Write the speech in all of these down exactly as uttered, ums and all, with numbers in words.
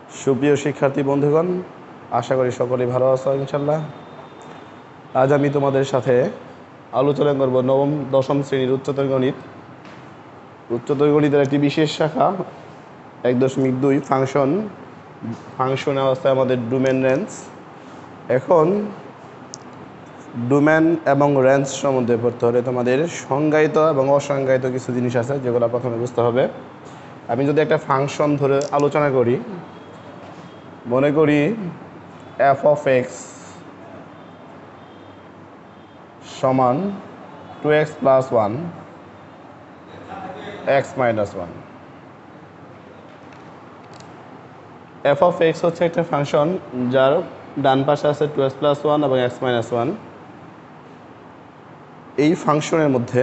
সুপ্রিয় শিক্ষার্থী বন্ধুগণ, আশা করি সকলেই ভালো আছো ইনশাল্লাহ। আজ আমি তোমাদের সাথে আলোচনা করব নবম দশম শ্রেণীর উচ্চতর গণিত উচ্চতর গণিতের একটি বিশেষ শাখা এক দশমিক দুই ফাংশন ফাংশন অবস্থায় আমাদের ডোমেন রেঞ্জ। এখন ডোমেন এবং রেঞ্জ সম্বন্ধে পড়তে হলে তোমাদের সংজ্ঞায়িত এবং অসংজ্ঞায়িত কিছু জিনিস আছে যেগুলো প্রথমে বুঝতে হবে। আমি যদি একটা ফাংশন ধরে আলোচনা করি, মনে করি এফ অফ এক্স সমান two x plus one x minus one. F of x হচ্ছে একটা ফাংশন যার ডান পাশে আছে টু এক্স প্লাস ওয়ান এবং এক্স মাইনাস ওয়ান। এই ফাংশনের মধ্যে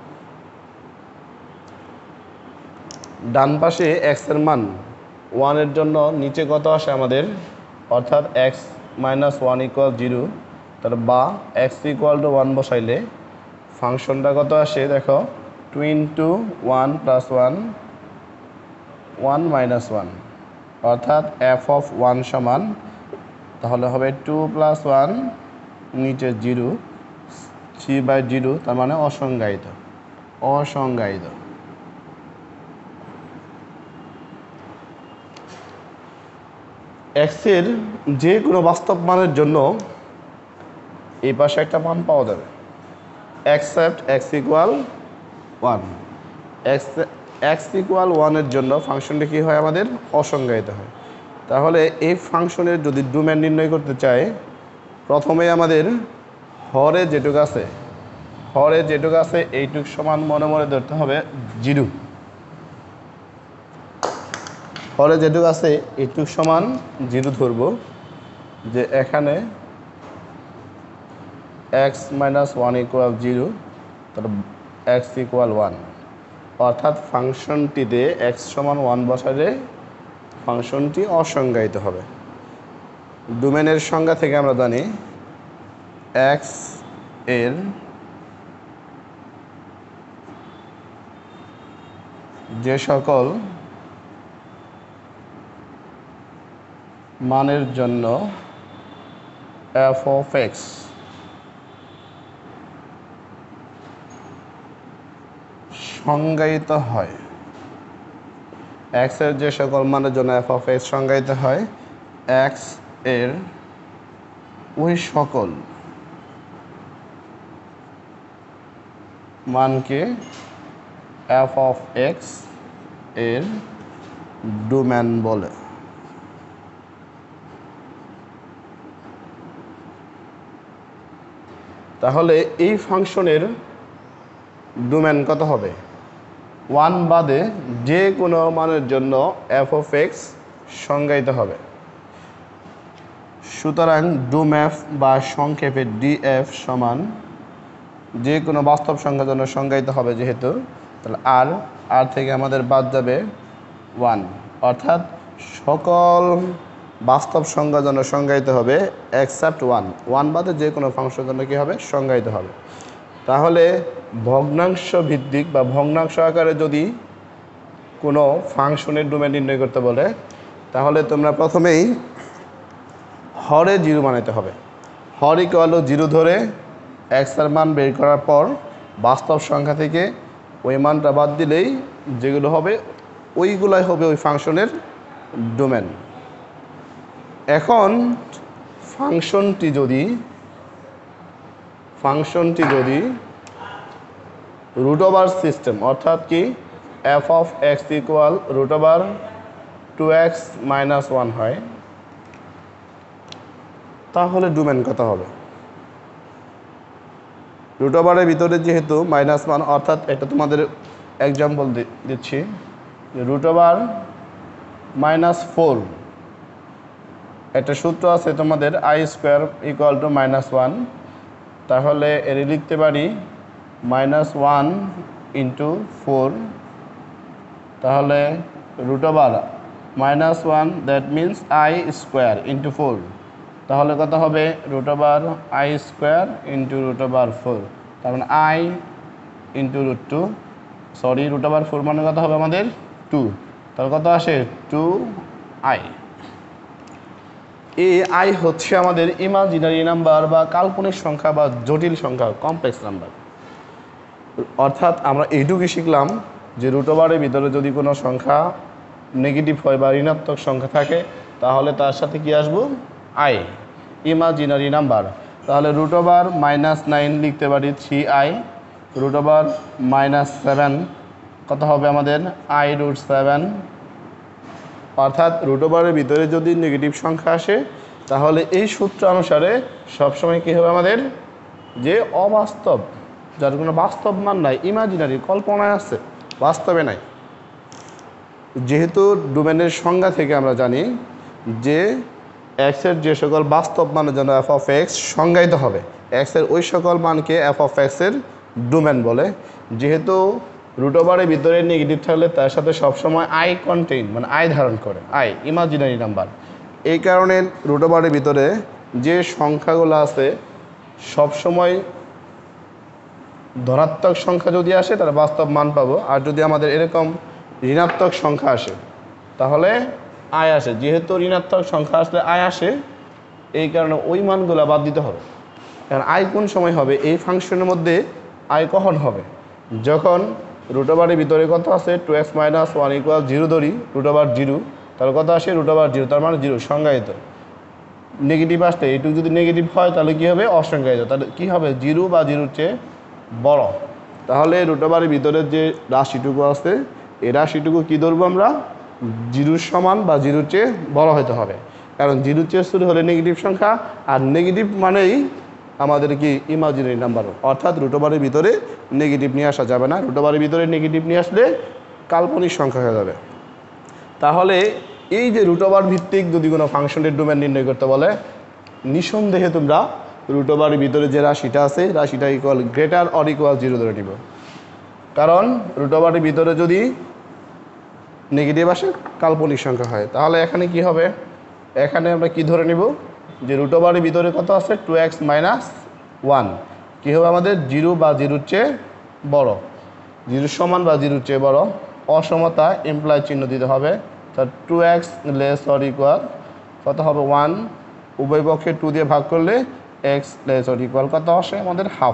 ডান পাশে এক্সের মান ওয়ানের জন্য নিচে কত আসে আমাদের, অর্থাৎ x minus one equal zero, তার বা এক্স ইকুয়াল টু ওয়ান বসাইলে ফাংশনটা কত আসে দেখো, two into one plus one one minus one, অর্থাৎ এফ অফ ওয়ান সমান তাহলে হবে টু প্লাস ওয়ান নিচে জিরো থ্রি বাই জিরো, তার মানে অসংজ্ঞায়িত অসংজ্ঞায়িত এক্সের যে কোনো বাস্তব মানের জন্য এই পাশে একটা মান পাওয়া যাবে, except x equal one. X x equal ওয়ানের জন্য ফাংশনটি কী হয়, আমাদের অসংজ্ঞায়িত হয়। তাহলে এই ফাংশনের যদি ডোমেন নির্ণয় করতে চাই, প্রথমে আমাদের হরে যেটুক আছে হরে যেটুক আছে এইটুক সমান মনে মনে ধরতে হবে জিরো। হরে যেটুক আছে এইটুক সমান জিরো ধরবো, যে এখানে x minus one equal zero, তার এক্স ইকুয়াল ওয়ান, অর্থাৎ ফাংশনটিতে এক্স সমান ওয়ান বসালে ফাংশনটি অসংজ্ঞায়িত হবে। ডোমেনের সংজ্ঞা থেকে আমরা জানি এক্স এর যে সকল মানের জন্য এফ অফ এক্স সংজ্ঞায়িত হয়, এক্স এর যে সকল মানের জন্য এফ অফ এক্স সংজ্ঞায়িত হয়, এক্স এর ওই সকল মানকে এফ অফ এক্স এর ডোমেন বলে। তাহলে এই ফাংশনের ডোমেন কত হবে, ওয়ান বাদে যে কোনো মানের জন্য এফ অফ এক্স সংজ্ঞায়িত হবে। সুতরাং ডোমেফ বা সংক্ষেপে ডিএফ সমান যে কোনো বাস্তব সংখ্যার জন্য সংজ্ঞায়িত হবে, যেহেতু তাহলে আর আর থেকে আমাদের বাদ যাবে ওয়ান, অর্থাৎ সকল বাস্তব সংখ্যার জন্য সংজ্ঞায়িত হবে এক্সেপ্ট ওয়ান। ওয়ান বাদে যে কোনো ফাংশনের জন্য কী হবে, সংজ্ঞায়িত হবে। তাহলে ভগ্নাংশ ভিত্তিক বা ভগ্নাংশ আকারে যদি কোনো ফাংশনের ডোমেন নির্ণয় করতে বলে, তাহলে তোমরা প্রথমেই হরে জিরো বানাইতে হবে। হর ইকুয়াল জিরো ধরে এক্সের মান বের করার পর বাস্তব সংখ্যা থেকে ওই মানটা বাদ দিলেই যেগুলো হবে ওইগুলাই হবে ওই ফাংশনের ডোমেন। এখন ফাংশনটি যদি ফাংশনটি যদি রুট ওভার সিস্টেম, অর্থাৎ কি f of x equal root over two x minus one হয়, তাহলে ডোমেন কত হবে। রুট ওভারের ভিতরে যেহেতু মাইনাস ওয়ান, অর্থাৎ এটা তোমাদের এক্সাম্পল দিচ্ছি, রুট ওভার মাইনাস ফোর, একটা সূত্র আছে তোমাদের i square equal to minus one, তাহলে এর লিখতে পারি মাইনাস ওয়ান ইন্টু ফোর, তাহলে root over minus one that means i square into four, তাহলে কত হবে root over i square into root over four, তার মানে i into root two, sorry root over four মানে কত হবে আমাদের টু, তাহলে কত আসে টু আই। এ আই হচ্ছে আমাদের ইমাজিনারি নাম্বার বা কাল্পনিক সংখ্যা বা জটিল সংখ্যা, কমপ্লেক্স নাম্বার। অর্থাৎ আমরা এইটুকু শিখলাম যে রুট ওভারের ভিতরে যদি কোনো সংখ্যা নেগেটিভ হয় বা ঋণাত্মক সংখ্যা থাকে তাহলে তার সাথে কি আসবো, আই, ইমাজিনারি নাম্বার। তাহলে রুট ওভার মাইনাস নাইন লিখতে পারি three i, root over minus seven কত হবে আমাদের, আই রুট সেভেন। অর্থাৎ রুট ওভারের ভিতরে যদি নেগেটিভ সংখ্যা আসে তাহলে এই সূত্র অনুসারে সবসময় কী হবে আমাদের, যে অবাস্তব, যার কোনো বাস্তব মান নাই, ইমাজিনারি, কল্পনায় আছে, বাস্তবে নাই। যেহেতু ডোমেনের সংজ্ঞা থেকে আমরা জানি যে এক্সের যে সকল বাস্তব মানের জন্য এফ অফ এক্স সংজ্ঞায়িত হবে, এক্সের ওই সকল মানকে এফ অফ এক্সের ডোমেন বলে। যেহেতু রুট ওভারের ভিতরে নেগেটিভ থাকলে তার সাথে সবসময় আই কন্টেইন, মানে আই ধারণ করে, আই ইমাজিনারি নাম্বার। এই কারণে রুট ওভারের ভিতরে যে সংখ্যাগুলো আছে সবসময় ধনাত্মক সংখ্যা যদি আসে তাহলে বাস্তব মান পাবো, আর যদি আমাদের এরকম ঋণাত্মক সংখ্যা আসে তাহলে আয় আসে। যেহেতু ঋণাত্মক সংখ্যা আসলে আয় আসে, এই কারণে ওই মানগুলো বাদ দিতে হবে। কারণ আয় কোন সময় হবে, এই ফাংশনের মধ্যে আয় কখন হবে, যখন রুট ওভারের ভিতরে কত আছে two x minus one equal zero ধরি, রুট ওভার জিরো, তাহলে কত আসে রুট ওভার জিরো, তার মানে জিরো সংজ্ঞায়িত। নেগেটিভ আসলে এইটুকু যদি নেগেটিভ হয় তাহলে কী হবে, অসংজ্ঞায়িত। তাহলে কী হবে, জিরো বা জিরোর চেয়ে বড়। তাহলে রুট ওভারের ভিতরে যে রাশিটুকু আছে এই রাশিটুকু কী ধরবো আমরা, জিরোর সমান বা জিরোর চেয়ে বড় হতে হবে। কারণ জিরোর চেয়ে শুরু হলে নেগেটিভ সংখ্যা, আর নেগেটিভ মানেই আমাদের কি ইমাজিনারি নাম্বার। অর্থাৎ রুট ওভারের ভিতরে নেগেটিভ নিয়ে আসা যাবে না, রুট ওভারের ভিতরে নেগেটিভ নিয়ে আসলে কাল্পনিক সংখ্যা হয়ে যাবে। তাহলে এই যে রুট ওভার ভিত্তিক যদি কোনো ফাংশনের ডোমেন নির্ণয় করতে বলে, নিঃসন্দেহে তোমরা রুট ওভারের ভিতরে যে রাশিটা আছে রাশিটা equal greater or equal zero ধরে নিব। কারণ রুট ওভারের ভিতরে যদি নেগেটিভ আসে কাল্পনিক সংখ্যা হয়, তাহলে এখানে কি হবে, এখানে আমরা কি ধরে নিব, যে রুট ওভারের ভিতরে কত আছে টু এক্স মাইনাস ওয়ান, কী হবে আমাদের জিরো বা জিরোর চেয়ে বড়, জিরোর সমান বা জিরোর চেয়ে বড়। অসমতা এমপ্লয় চিহ্ন দিতে হবে, তা two x less or equal কত হবে ওয়ান, উভয় পক্ষে টু দিয়ে ভাগ করলে এক্স লেস অর ইকুয়াল কত আসে আমাদের হাফ।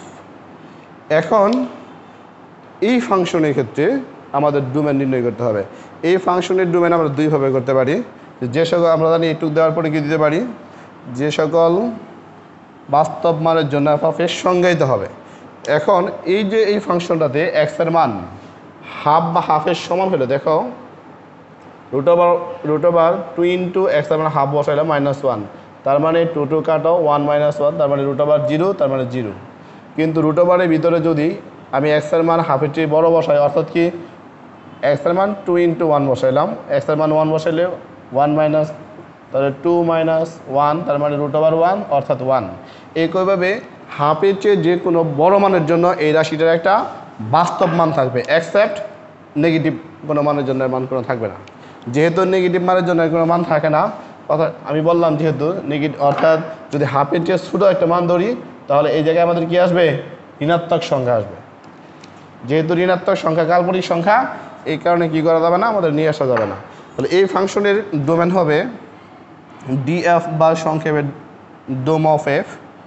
এখন এই ফাংশনের ক্ষেত্রে আমাদের ডোমেন নির্ণয় করতে হবে। এই ফাংশনের ডোমেন আমরা দুইভাবে করতে পারি। যে সকল আমরা জানি এইটুক দেওয়ার পরে কি দিতে পারি, যে সকল বাস্তব মানের জন্য এফ অফ এক্স সংজ্ঞায়িত হবে। এখন এই যে এই ফাংশনটাতে এক্সের মান হাফ বা হাফের সমান হলে, দেখো root over root over two into x, তার মানে হাফ বসাইলাম মাইনাস ওয়ান, তার মানে টু টু কাটো ওয়ান মাইনাস ওয়ান, তার মানে রুট ওভার জিরো, তার মানে জিরো। কিন্তু রুট ওভারের ভিতরে যদি আমি এক্সের মান হাফের চেয়ে বড় বসাই, অর্থাৎ কি এক্সের মান টু ইন্টু ওয়ান বসাইলাম, এক্সের মান ওয়ান বসাইলে ওয়ান মাইনাস, তাহলে টু মাইনাস ওয়ান, তার মানে রুট ওভার ওয়ান অর্থাৎ ওয়ান। একইভাবে হাফের চেয়ে যে কোনো বড় মানের জন্য এই রাশিটার একটা বাস্তব মান থাকবে, অ্যাকসেপ্ট নেগেটিভ কোনো মানের জন্য মান কোনো থাকবে না। যেহেতু নেগেটিভ মানের জন্য কোনো মান থাকে না, অর্থাৎ আমি বললাম যেহেতু নেগেটিভ, অর্থাৎ যদি হাফের চেয়ে ছোটো একটা মান ধরি তাহলে এই জায়গায় আমাদের কি আসবে, ঋণাত্মক সংখ্যা আসবে। যেহেতু ঋণাত্মক সংখ্যা কাল্পনিক সংখ্যা, এই কারণে কি করা যাবে না, আমাদের নিয়ে আসা যাবে না। তাহলে এই ফাংশনের ডোমেন হবে ডিএফ বা সংক্ষেপে dom of f,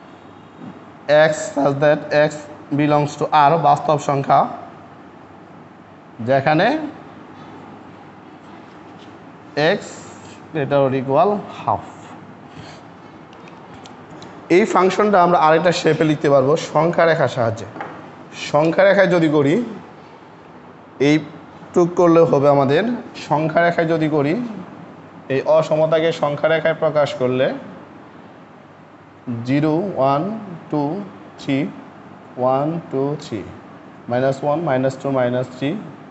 x such that x belongs to R, বাস্তব সংখ্যা যেখানে x greater or equal half. এই ফাংশনটা আমরা আরেকটা শেপে লিখতে পারবো সংখ্যা রেখার সাহায্যে। সংখ্যা রেখায় যদি করি, এই টুক করলেও হবে আমাদের। সংখ্যা রেখায় যদি করি, এই অসমতাকে সংখ্যা রেখায় প্রকাশ করলে zero one two three, one two three, minus one minus two minus three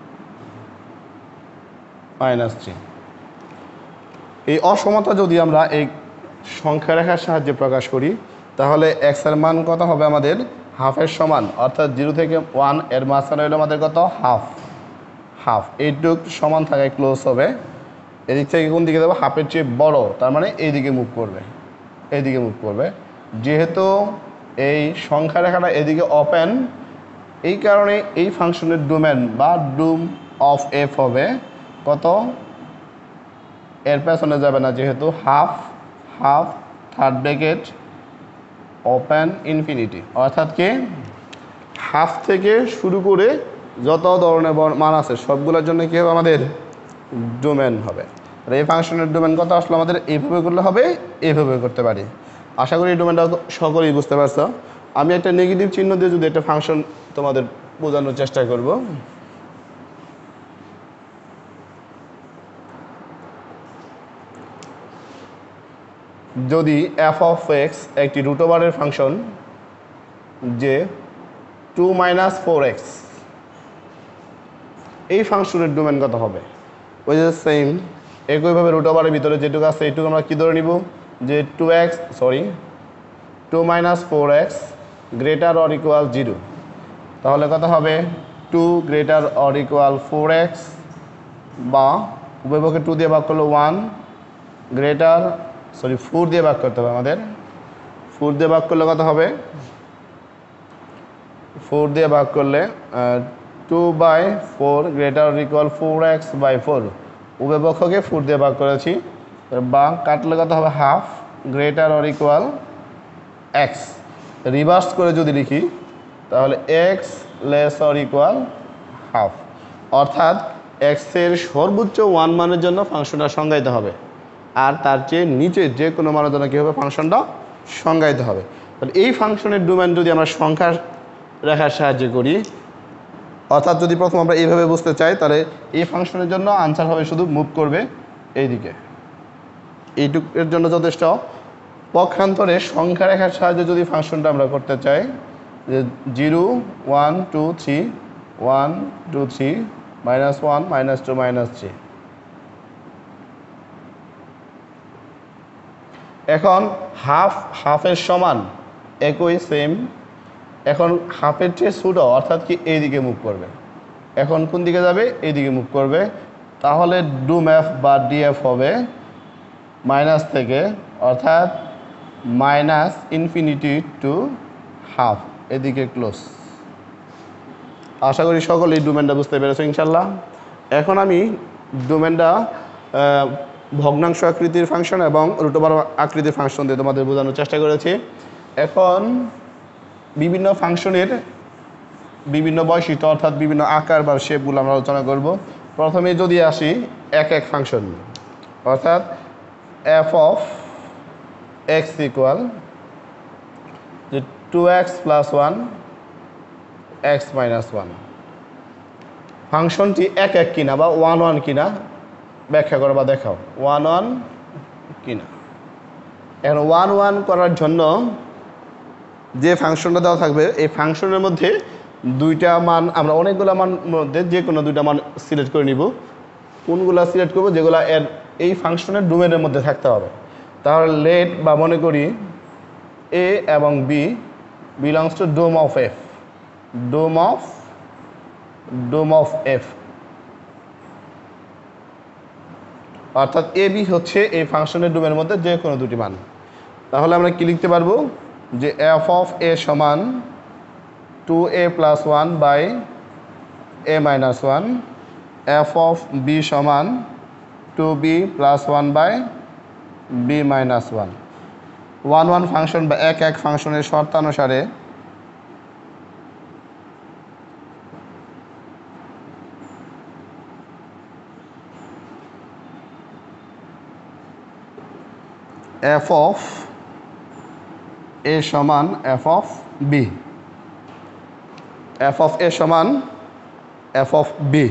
minus three. এই অসমতা যদি আমরা এই সংখ্যা রেখার সাহায্যে প্রকাশ করি তাহলে এক্সের মান কত হবে আমাদের হাফের সমান, অর্থাৎ জিরো থেকে ওয়ান এর মাঝখানে হলো আমাদের কত হাফ, হাফ এইটুক সমান থাকায় ক্লোজ হবে। এদিক থেকে কোন দিকে যাবো, হাফের চেয়ে বড়, তার মানে এইদিকে মুভ করবে, এইদিকে মুভ করবে। যেহেতু এই সংখ্যা রেখাটা এদিকে ওপেন, এই কারণে এই ফাংশনের ডোমেন বা ডোম অফ এফ হবে কত, এর পেছনে যাবে না, যেহেতু half half third bracket open infinity, অর্থাৎ কি হাফ থেকে শুরু করে যত ধরনের মান আছে সবগুলোর জন্য কী হবে আমাদের ডোমেন হবে। আর এই ফাংশনের ডোমেন কত আসলে আমাদের এইভাবে করলে হবে, এইভাবে করতে পারি। আশা করি এই ডোমেনটা সকলেই বুঝতে পারছো। আমি একটা নেগেটিভ চিহ্ন দিয়ে যদি একটা ফাংশন তোমাদের বোঝানোর চেষ্টা করব। যদি এফ অফ এক্স একটি রুট ওভারের ফাংশন যে টু মাইনাস ফোর এক্স, এই ফাংশনের ডোমেন কত হবে? ওই যে সেম একইভাবে রুট ওভারের ভিতরে যেটুকু আছে এইটুকু আমরা কী ধরে নিব যে two x sorry two minus four x greater or equal zero. তাহলে কত হবে two greater or equal four x, বা উভয়পক্ষে টু দিয়ে ভাগ করলে ওয়ান গ্রেটার সরি ফোর দিয়ে ভাগ করতে হবে আমাদের। ফোর দিয়ে ভাগ করলে কত হবে? ফোর দিয়ে ভাগ করলে two by four greater or equal four x by four, উভয় পক্ষকে ফোর দিয়ে ভাগ করেছি, বা কাটলে কত হবে half greater or equal x. Reverse করে যদি লিখি তাহলে x less or equal half, অর্থাৎ এক্সের সর্বোচ্চ ওয়ান মানের জন্য ফাংশনটা সংজ্ঞায়িত হবে, আর তার চেয়ে নিচে যে কোনো মানের জন্য কী হবে ফাংশনটা সংজ্ঞায়িত হবে। তাহলে এই ফাংশনের ডোমেন যদি আমরা সংখ্যা রেখার সাহায্যে করি, অর্থাৎ যদি প্রথম আমরা এইভাবে বুঝতে চাই তাহলে এই ফাংশনের জন্য আনসার হবে শুধু মুভ করবে এইদিকে, এইটুকের জন্য যথেষ্ট। পক্ষান্তরে সংখ্যা রেখার সাহায্যে যদি ফাংশনটা আমরা করতে চাই যে zero one two three one two three minus one minus two minus three, এখন হাফ হাফের সমান একই সেম, এখন হাফের চেয়ে ছোটো অর্থাৎ কি এইদিকে মুভ করবে, এখন কোন দিকে যাবে এইদিকে মুভ করবে, তাহলে ডুম এফ বা ডিএফ হবে মাইনাস থেকে, অর্থাৎ মাইনাস ইনফিনিটি টু হাফ এদিকে ক্লোজ। আশা করি সকলেই ডোমেনটা বুঝতে পেরেছো ইনশাল্লাহ। এখন আমি ডোমেনটা ভগ্নাংশ আকৃতির ফাংশন এবং রুট ওভার আকৃতির ফাংশন দিয়ে তোমাদের বোঝানোর চেষ্টা করেছি। এখন বিভিন্ন ফাংশনের বিভিন্ন বৈশিষ্ট্য অর্থাৎ বিভিন্ন আকার বা শেপগুলো আমরা আলোচনা করব। প্রথমে যদি আসি এক এক ফাংশন, অর্থাৎ এফ অফ এক্স ইকুয়াল যে two x plus one x minus one, ফাংশনটি এক এক কিনা বা ওয়ান ওয়ান কিনা ব্যাখ্যা করো বা দেখাও, ওয়ান ওয়ান কিনা। এখন ওয়ান ওয়ান করার জন্য যে ফাংশনটা দেওয়া থাকবে এই ফাংশনের মধ্যে দুইটা মান, আমরা অনেকগুলো মান মধ্যে যে কোনো দুইটা মান সিলেক্ট করে নিব। কোনগুলো সিলেক্ট করবো? যেগুলো এর এই ফাংশনের ডোমেনের মধ্যে থাকতে হবে। তাহলে লেট বা মনে করি এ এবং B belongs to dom of f, dom of dom of f, অর্থাৎ এ বি হচ্ছে এই ফাংশনের ডোমেনের মধ্যে যে কোনো দুটি মান। তাহলে আমরা কি লিখতে পারবো যে এফ অফ এ সমান two a plus one by a minus one, f of b সমান two b plus one by b minus one. One one function বা এক এক ফাংশনের শর্তানুসারে এফ অফ এ সমান f of b, f of a সমান f of b.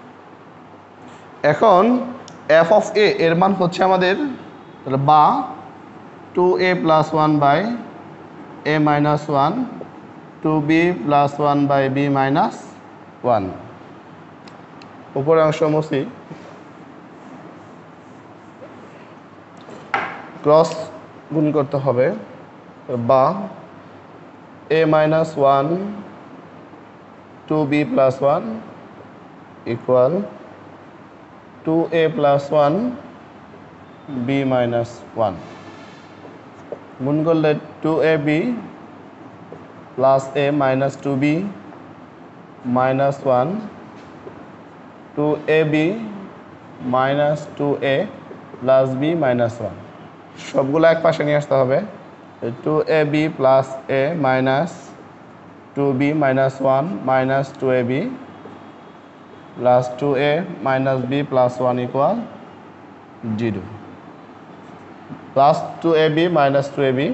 এখন f of a এর মান হচ্ছে আমাদের বা two a plus one by a minus one, two b plus one by b minus one. উপরে অংশ মুছি, ক্রস গুণ করতে হবে, বা a minus one two b plus one equal to a plus one b minus one. গুণ করলে two a b plus a minus two b minus one, two a b minus two a plus b minus one. সবগুলো এক পাশে নিয়ে আসতে হবে। Two a b plus a minus two b minus one minus two a b plus two a minus B plus one equal zero, plus two a b minus two a b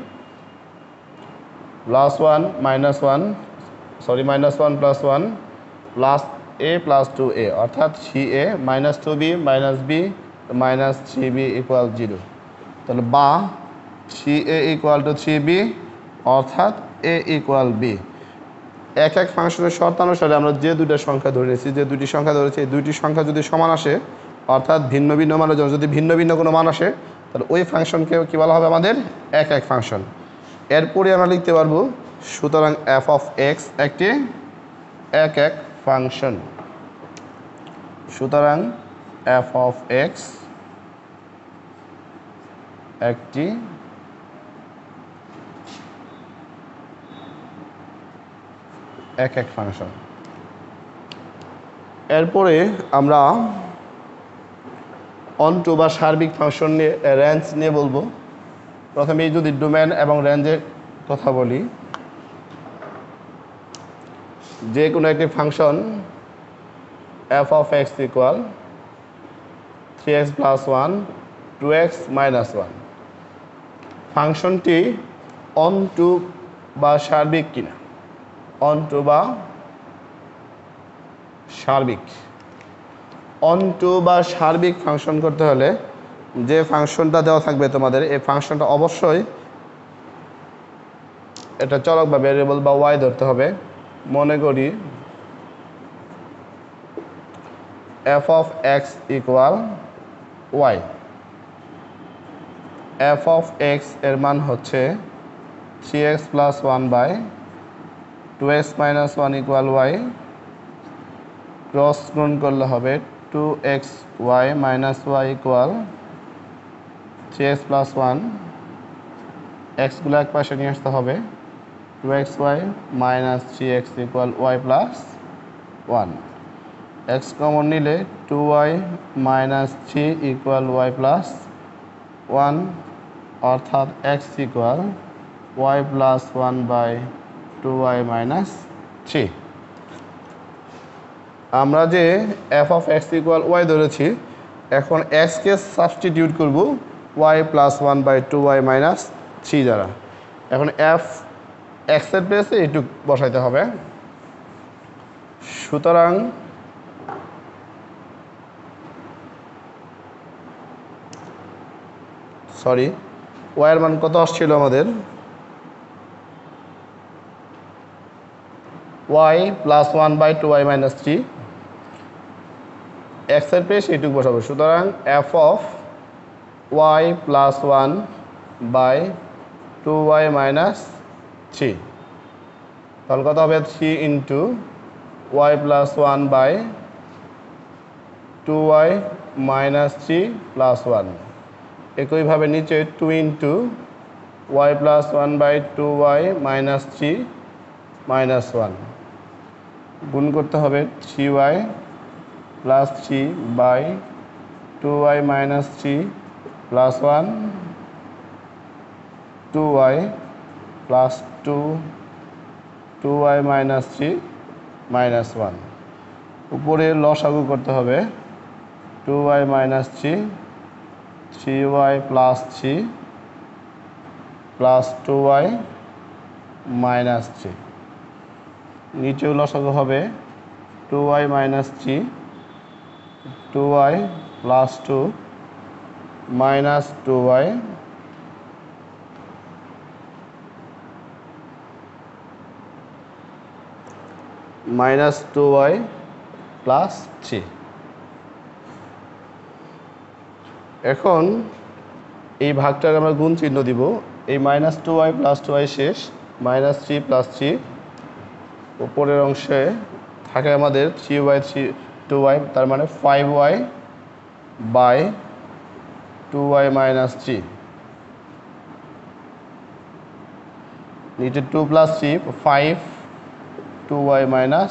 plus one minus one sorry minus one plus one plus a plus two a অর্থাৎ three a minus two b minus b minus three b equal zero. তাহলে বা three a equal to three b অর্থাৎ a equal B. এক এক ফাংশনের শর্তানুসারে আমরা যে দুইটা সংখ্যা ধরে নিয়েছি, যে দুইটি সংখ্যা ধরেছি, এই দুইটি সংখ্যা যদি সমান আসে অর্থাৎ ভিন্ন ভিন্ন মানের জন্য যদি ভিন্ন ভিন্ন কোনো মান আসে তাহলে ওই ফাংশনকেও কী বলা হবে আমাদের এক এক ফাংশন। এরপরে আমরা লিখতে পারবো সুতরাং এফ অফ এক্স একটি এক এক ফাংশন। সুতরাং এফ অফ এক্স একটি এক এক ফাংশন। এরপরে আমরা অনটু বা সার্বিক ফাংশন নিয়ে রেঞ্জ নিয়ে বলবো। প্রথমেই যদি ডোমেন এবং রেঞ্জের কথা বলি, যে কোনো একটি function f of x equal three x plus one two x minus one, ফাংশনটি অনটু বা সার্বিক কিনা, অনটু বা সার্বিক। অনটু বা সার্বিক ফাংশন করতে হলে যে ফাংশনটা দেওয়া থাকবে তোমাদের, এই ফাংশনটা অবশ্যই এটা চলক বা ভেরিয়েবল বা ওয়াই ধরতে হবে। মনে করি f of x equal y, f of x এর মান হচ্ছে three x plus one by two x minus one equal y, cross গুণ করলে হবে two x y minus y equal three x plus one, এক্সগুলো এক পাশে নিয়ে আসতে হবে, two x y minus three x equal y plus one, x common নিলে two y minus three equal y plus one অর্থাৎ x equal y plus one by two y minus three. আমরা যে f of x equal y ধরেছি, এখন এক্সকে substitute করব y plus one by two y minus three দ্বারা। এখন F এক্সের প্লেসে এইটুক বসাইতে হবে। সুতরাং সরি ওয়াইয়ের মান কত আসছিল আমাদের, y plus one by two y minus three, এক্সের প্লেস এইটুক বসাবো। সুতরাং f of y plus one by two y minus three, তাহলে কত হবে three into y plus one by two y minus three plus one. একইভাবে নিচে two into y plus one by two y minus three minus one, গুণ করতে হবে three y plus three by two y minus three plus one, two y plus two two y minus three minus one. উপরে লসাগু করতে হবে two y minus three, three y plus three plus two y minus three. নিচেও লসাগু হবে two y minus three, two y plus two minus two y minus two y plus three. এখন এই ভাগটার আমরা গুণ চিহ্ন দিব। এই minus two y plus two y শেষ, মাইনাস থ্রি প্লাস থ্রি, উপরের অংশে থাকে আমাদের three Y three two y, তার মানে five y by two y minus three. নিচে two plus three five, two y minus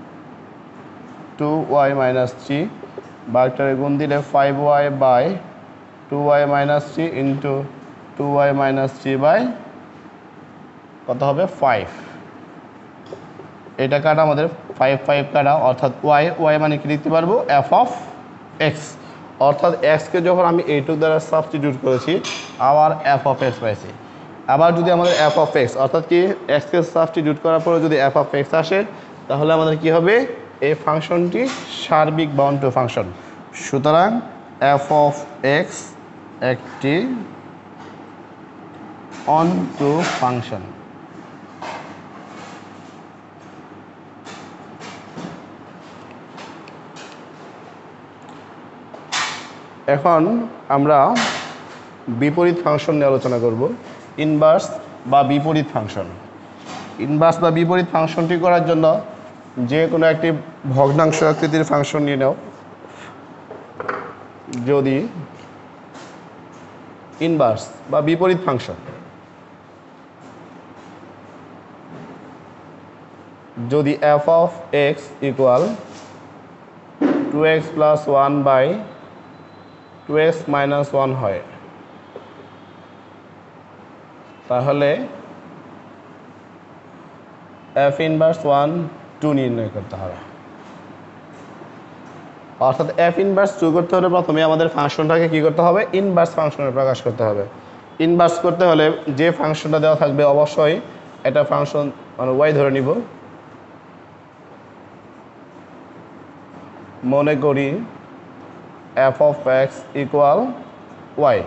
two y minus three, বারোটারে গুণ দিলে five y by two y minus three into two y minus three by কত হবে five. এটা কাটা আমাদের five five কাটা, অর্থাৎ ওয়াই ওয়াই মানে কি লিখতে পারবো এফ অফ এক্স, অর্থাৎ এক্সকে যখন আমি এইটুক দ্বারা সাবস্টিটিউট করেছি আবার এফ অফ এক্স পাইছি। আবার যদি আমাদের এফ অফ এক্স অর্থাৎ কি এক্সকে সাবস্টিটিউট করার পরে যদি এফ অফ এক্স আসে তাহলে আমাদের কি হবে এই ফাংশনটি সার্বিক বা অনটু ফাংশন। সুতরাং এফ অফ এক্স একটি অনটু ফাংশন। এখন আমরা বিপরীত ফাংশন নিয়ে আলোচনা করব, ইনভার্স বা বিপরীত ফাংশন। ইনভার্স বা বিপরীত ফাংশনটি করার জন্য যে কোনো একটি ভগ্নাংশ আকৃতির ফাংশন নিয়ে নাও। যদি ইনভার্স বা বিপরীত ফাংশন যদি f of x equal two x plus one by two x minus one হয় তাহলে এফ ইনভার্স ওয়ান টু নির্ণয় করতে হবে। অর্থাৎ এফ ইনভার্স টু করতে হলে প্রথমে আমাদের ফাংশনটাকে কি করতে হবে ইনভার্স ফাংশনে প্রকাশ করতে হবে। ইনভার্স করতে হলে যে ফাংশনটা দেওয়া থাকবে অবশ্যই এটা ফাংশন মানে ওয়াই ধরে নিব। মনে করি f of x equal y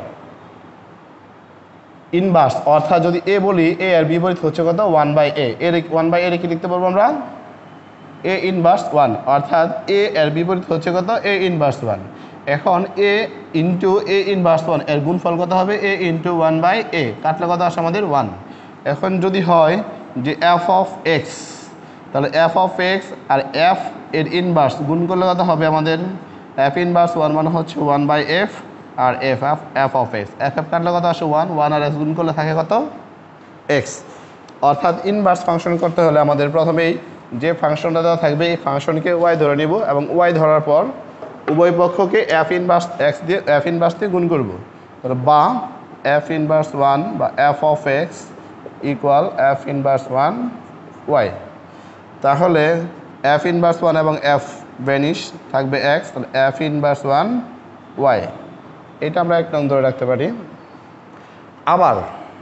inverse, অর্থাৎ যদি এ বলি এ এর বিপরীত হচ্ছে কত ওয়ান বাই এ, এর ওয়ান বাই এর কি লিখতে পারবো আমরা এ ইনভার্স ওয়ান, অর্থাৎ এ এর বিপরীত হচ্ছে কত এ ইনভার্স ওয়ান। এখন a into a inverse one এর গুণফল কত হবে a into one by a, কাটলে কত আসে আমাদের ওয়ান। এখন যদি হয় যে এফ অফ এক্স তাহলে এফ অফ এক্স আর এফ এর ইনভার্স গুণ করলে কত হবে আমাদের এফ ইনভার্স ওয়ান মানে হচ্ছে ওয়ান বাই এফ আর f f f of x, f f কাটলে কত আসে ওয়ান, ওয়ান আর এক্স গুণ করলে থাকে কত এক্স। অর্থাৎ ইনভার্স ফাংশন করতে হলে আমাদের প্রথমেই যে ফাংশনটা দেওয়া থাকবে এই ফাংশনকে ওয়াই ধরে নিব এবং ওয়াই ধরার পর উভয় পক্ষকে এফ ইনভার্স এক্স দিয়ে এফ ইনভার্স দিয়ে গুণ করবো, বা এফ ইনভার্স ওয়ান বা f of x equal f inverse one y. তাহলে এফ ইনভার্স ওয়ান এবং এফ ভ্যানিশ থাকবে এক্স, তাহলে এফ ইনভার্স ওয়ান ওয়াই এটা আমরা এক নং ধরে রাখতে পারি। আবার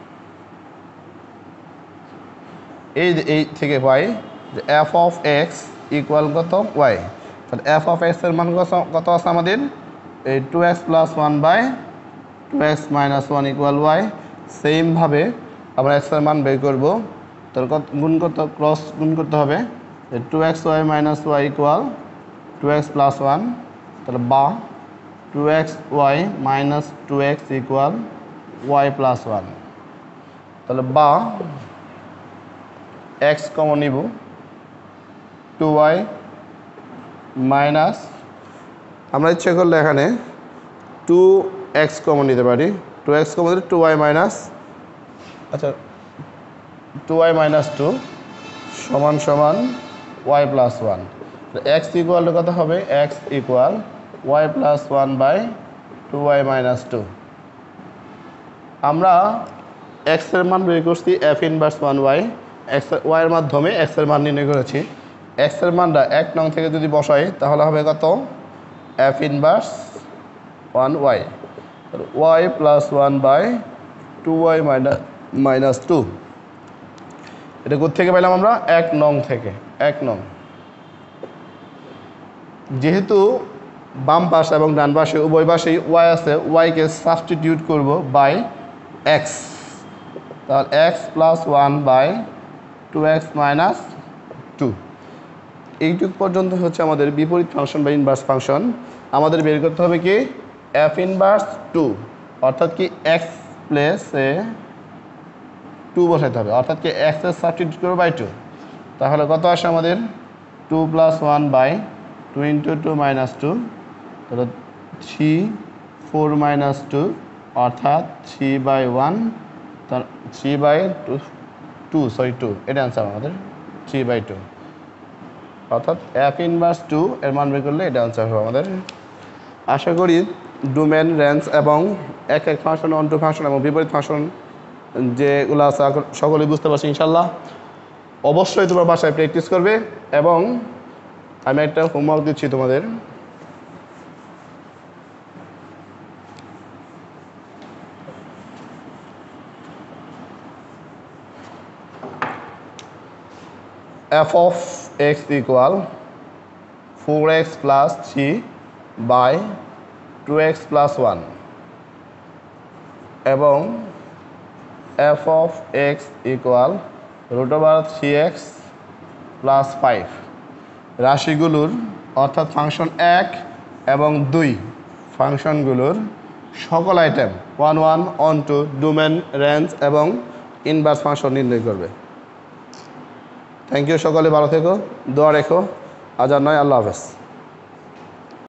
এই এই থেকে পাই যে এফ অফ এক্স ইকুয়াল কত ওয়াই, তাহলে এফ অফ এক্স এর মান কত আছে আমাদের এই two x plus one by two x minus one equal y. সেমভাবে আমরা এক্স এর মান বের করবো, তাহলে কত গুণ করতে ক্রস গুণ করতে হবে two x y minus y equal two x plus one, তাহলে বা two x y minus two x equal y plus one, তাহলে বা এক্স কমন নিব টু ওয়াই মাইনাস আমরা ইচ্ছে করলে এখানে টু এক্স কমন নিতে পারি, টু এক্স কমন দিলে টু ওয়াই মাইনাস আচ্ছা টু ওয়াই মাইনাস টু সমান সমান y plus one. X equal কত হবে x equal y plus one by two y minus two. আমরা এক্সের মান বের করছি f inverse one y, x ওয়াইয়ের মাধ্যমে এক্সের মান নির্ণয় করেছি। এক্সের মানটা এক নং থেকে যদি বসাই তাহলে হবে কত f inverse one y y plus one by two y minus minus two. এটা কোথা থেকে পেলাম আমরা এক নং থেকে। এক নং যেহেতু বাম পাশ এবং ডান পাশে উভয় পাশেই ওয়াই আছে, ওয়াইকে সাবস্টিটিউট করব বাই এক্স, তাহলে x plus one by two x minus two. এইটুক পর্যন্ত হচ্ছে আমাদের বিপরীত ফাংশন বা ইনভার্স ফাংশন। আমাদের বের করতে হবে কি এফ ইনভার্স টু, অর্থাৎ কি এক্স প্লেসে টু বসাইতে হবে, অর্থাৎ কি এক্স এর সাবস্টিটিউট করবো বাই টু, তাহলে কত আসে আমাদের two plus one by two into two minus two, তাহলে থ্রি ফোর মাইনাস টু অর্থাৎ থ্রি বাই ওয়ান, তার three by two two sorry two এটা অ্যান্সার আমাদের থ্রি বাই টু, অর্থাৎ এফ ইনভার্স টু এর মান বের করলে এটা অ্যান্সার হবে আমাদের। আশা করি ডোমেন রেঞ্জ এবং এক এক ফাংশন অন টু ফাংশন এবং বিপরীত ফাংশন যেগুলো আছে সকলেই বুঝতে পারছি ইনশাল্লাহ। অবশ্যই তোমার বাসায় প্র্যাকটিস করবে এবং আমি একটা হোমওয়ার্ক দিচ্ছি তোমাদের। f of x equal four x plus three by two x plus one এবং f of x equal root over three x plus five রাশিগুলোর অর্থাৎ ফাংশন এক এবং দুই ফাংশনগুলোর সকল item one one onto domain range এবং inverse function নির্ণয় করবে। থ্যাংক ইউ, সকলে ভালো থেকো, দোয়া রেখো। আজ আর নয়, আল্লাহ হাফেজ।